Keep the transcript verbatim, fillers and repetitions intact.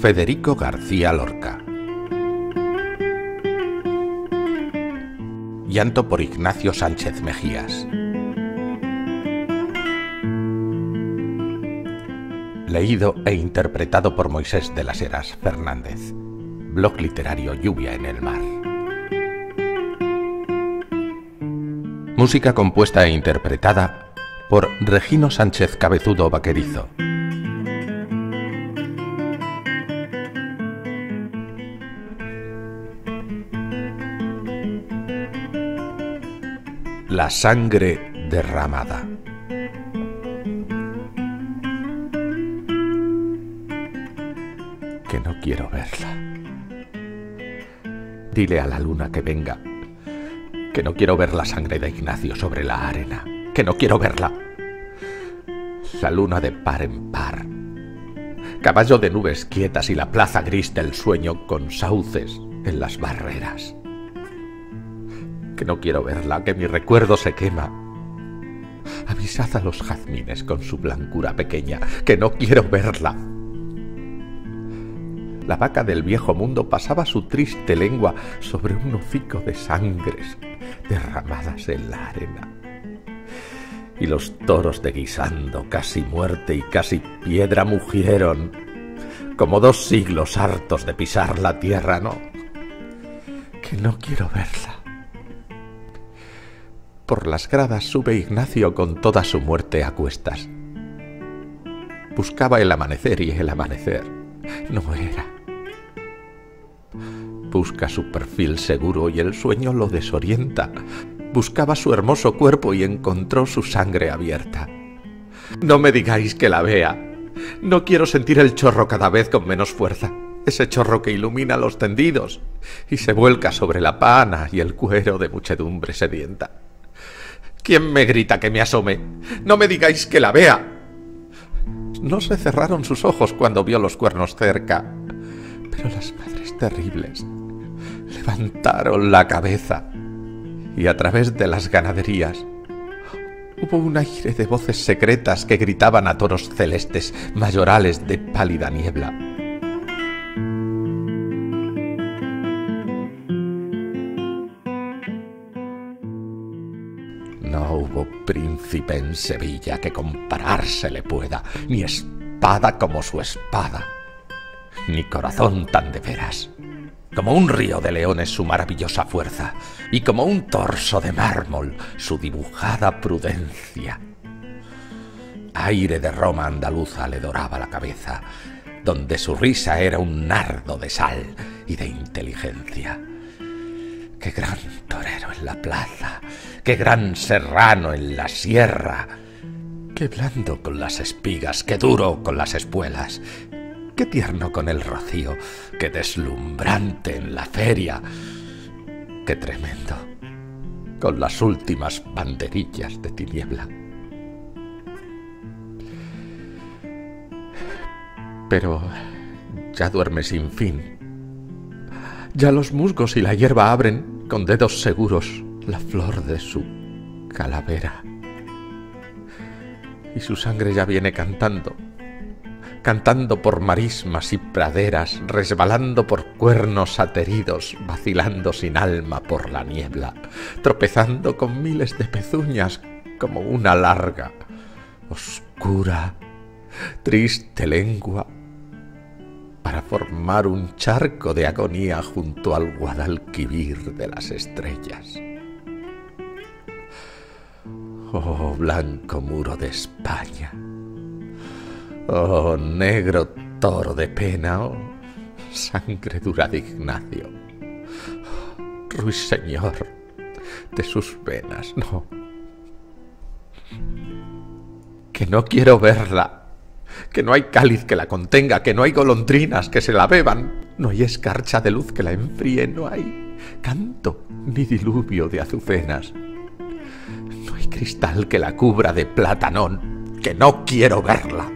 Federico García Lorca. Llanto por Ignacio Sánchez Mejías. Leído e interpretado por Moisés de las Heras Fernández. Blog literario Lluvia en el Mar. Música compuesta e interpretada por Regino Sánchez Cabezudo Vaquerizo. La sangre derramada. Que no quiero verla. Dile a la luna que venga, que no quiero ver la sangre de Ignacio sobre la arena, que no quiero verla. La luna de par en par, caballo de nubes quietas y la plaza gris del sueño con sauces en las barreras. Que no quiero verla, que mi recuerdo se quema. Avisad a los jazmines con su blancura pequeña, que no quiero verla. La vaca del viejo mundo pasaba su triste lengua sobre un hocico de sangres derramadas en la arena. Y los toros de guisando, casi muerte y casi piedra, mugieron como dos siglos hartos de pisar la tierra, ¿no? Que no quiero verla. Por las gradas sube Ignacio con toda su muerte a cuestas. Buscaba el amanecer y el amanecer no era. Busca su perfil seguro y el sueño lo desorienta. Buscaba su hermoso cuerpo y encontró su sangre abierta. No me digáis que la vea. No quiero sentir el chorro cada vez con menos fuerza. Ese chorro que ilumina los tendidos y se vuelca sobre la pana y el cuero de muchedumbre sedienta. ¿Quién me grita que me asome? No me digáis que la vea. No se cerraron sus ojos cuando vio los cuernos cerca, pero las madres terribles levantaron la cabeza y a través de las ganaderías hubo un aire de voces secretas que gritaban a toros celestes, mayorales de pálida niebla. No hubo príncipe en Sevilla que comparársele pueda, ni espada como su espada, ni corazón tan de veras, como un río de leones su maravillosa fuerza, y como un torso de mármol su dibujada prudencia. Aire de Roma andaluza le doraba la cabeza, donde su risa era un nardo de sal y de inteligencia. ¡Qué gran torero en la plaza! ¡Qué gran serrano en la sierra! ¡Qué blando con las espigas! ¡Qué duro con las espuelas! ¡Qué tierno con el rocío! ¡Qué deslumbrante en la feria! ¡Qué tremendo con las últimas banderillas de tiniebla! Pero ya duerme sin fin. Ya los musgos y la hierba abren con dedos seguros la flor de su calavera. Y su sangre ya viene cantando, cantando por marismas y praderas, resbalando por cuernos ateridos, vacilando sin alma por la niebla, tropezando con miles de pezuñas como una larga, oscura, triste lengua, para formar un charco de agonía junto al Guadalquivir de las estrellas. Oh, blanco muro de España, oh, negro toro de pena, oh, sangre dura de Ignacio, oh, ruiseñor de sus venas, no, que no quiero verla. Que no hay cáliz que la contenga, que no hay golondrinas que se la beban, no hay escarcha de luz que la enfríe, no hay canto ni diluvio de azucenas, no hay cristal que la cubra de platanón, que no quiero verla.